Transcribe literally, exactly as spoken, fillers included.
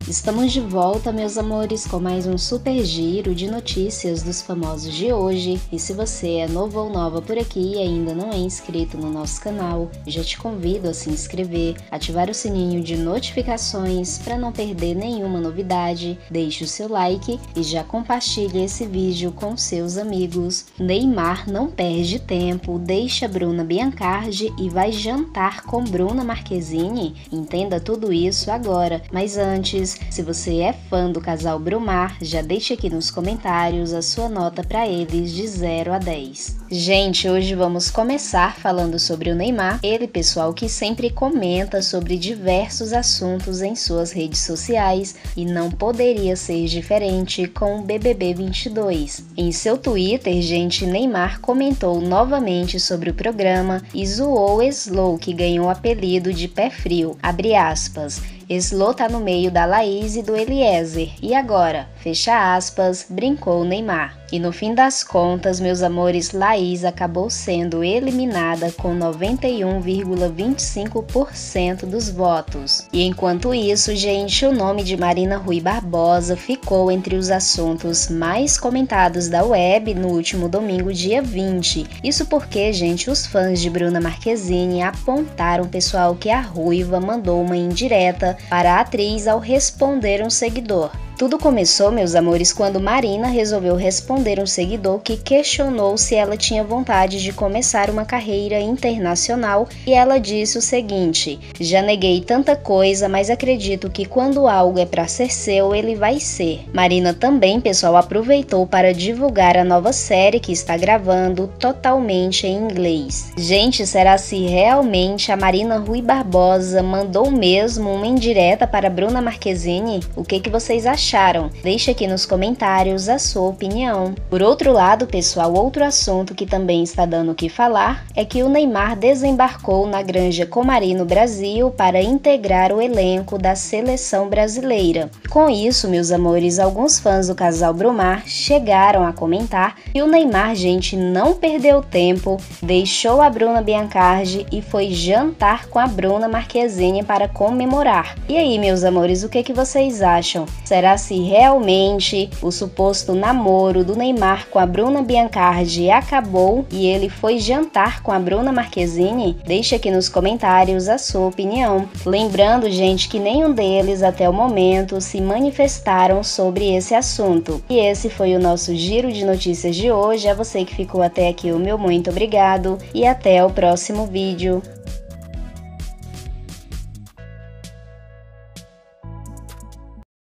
Estamos de volta, meus amores, com mais um super giro de notícias dos famosos de hoje. E se você é novo ou nova por aqui e ainda não é inscrito no nosso canal, já te convido a se inscrever, ativar o sininho de notificações para não perder nenhuma novidade, deixe o seu like e já compartilhe esse vídeo com seus amigos. Neymar não perde tempo, deixa Bruna Biancardi e vai jantar com Bruna Marquezine? Entenda tudo isso agora, mas antes, se você é fã do casal Brumar, já deixa aqui nos comentários a sua nota para eles de zero a dez. Gente, hoje vamos começar falando sobre o Neymar, ele pessoal que sempre comenta sobre diversos assuntos em suas redes sociais e não poderia ser diferente com o B B B vinte e dois. Em seu Twitter, gente, Neymar comentou novamente sobre o programa e zoou Slow, que ganhou o apelido de pé frio, abre aspas. Slow tá no meio da Laís e do Eliezer, e agora, fecha aspas, brincou Neymar. E no fim das contas, meus amores, Laís acabou sendo eliminada com noventa e um vírgula vinte e cinco por cento dos votos. E enquanto isso, gente, o nome de Marina Rui Barbosa ficou entre os assuntos mais comentados da web no último domingo, dia vinte. Isso porque, gente, os fãs de Bruna Marquezine apontaram, pessoal, que a Ruiva mandou uma indireta para a atriz ao responder um seguidor. Tudo começou, meus amores, quando Marina resolveu responder um seguidor que questionou se ela tinha vontade de começar uma carreira internacional e ela disse o seguinte: já neguei tanta coisa, mas acredito que quando algo é para ser seu, ele vai ser. Marina também, pessoal, aproveitou para divulgar a nova série que está gravando totalmente em inglês. Gente, será se realmente a Marina Rui Barbosa mandou mesmo uma indireta para Bruna Marquezine? O que que vocês acham? Acharam? Deixe aqui nos comentários a sua opinião. Por outro lado, pessoal, outro assunto que também está dando o que falar é que o Neymar desembarcou na Granja Comari no Brasil para integrar o elenco da seleção brasileira. Com isso, meus amores, alguns fãs do casal Brumar chegaram a comentar que o Neymar, gente, não perdeu tempo, deixou a Bruna Biancardi e foi jantar com a Bruna Marquezine para comemorar. E aí, meus amores, o que que vocês acham? Será se realmente o suposto namoro do Neymar com a Bruna Biancardi acabou e ele foi jantar com a Bruna Marquezine? Deixa aqui nos comentários a sua opinião. Lembrando, gente, que nenhum deles até o momento se manifestaram sobre esse assunto. E esse foi o nosso giro de notícias de hoje. A você que ficou até aqui, o meu muito obrigado e até o próximo vídeo.